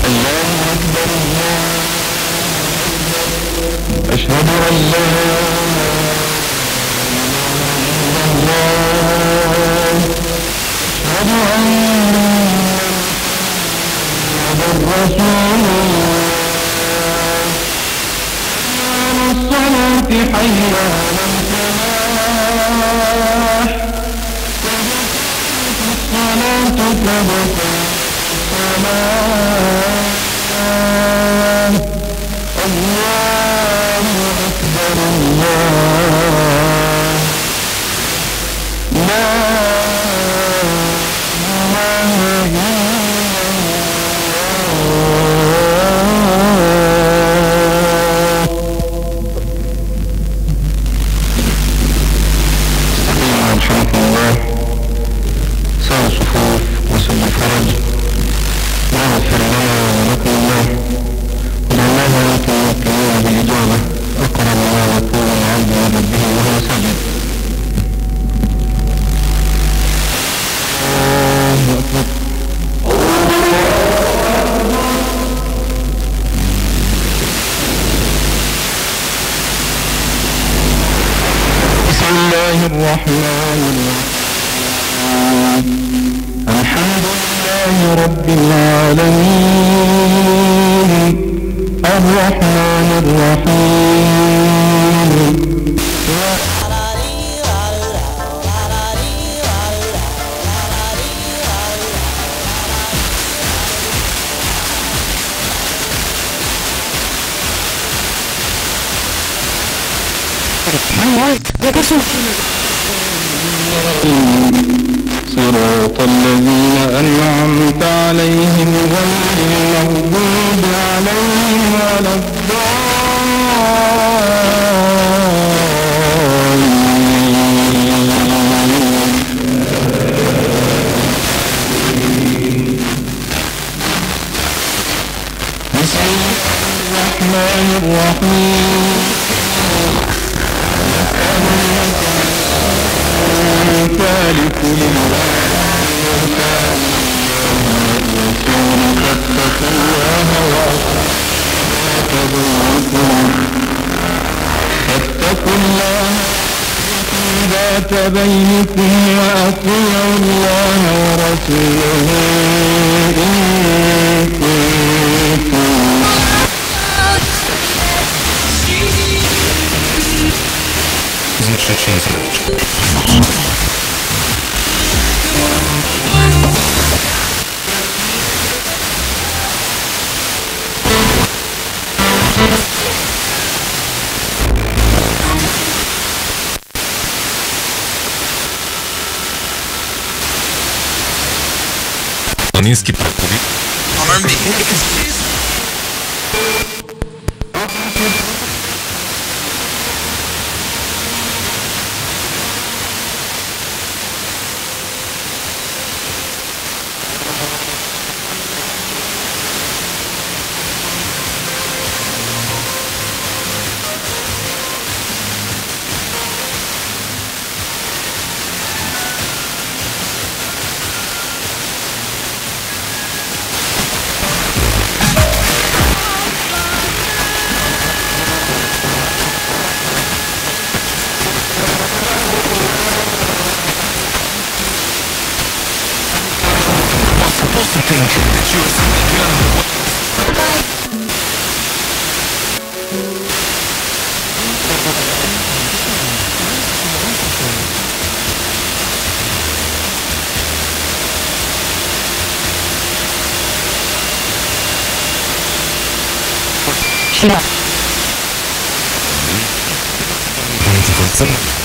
الله أكبر الله أكبر أشهد أن لا إله إلا الله أشهد أن محمدا رسول الله الصلاة حي على الفلاح الصلاة تبقى الصلاة الله أكبر الله لا إله إلا الرحمن الرحيم الحمد لله رب العالمين الرحمن الرحيم صراط الذين أنعمت عليهم غير المغضوب عليهم ولا الضالين بسم الله الرحمن الرحيم ذلك لله فاتقوا الله ذات بينكم وأطيعوا الله ورسوله إن كنتم Планинский проповедник. Sure.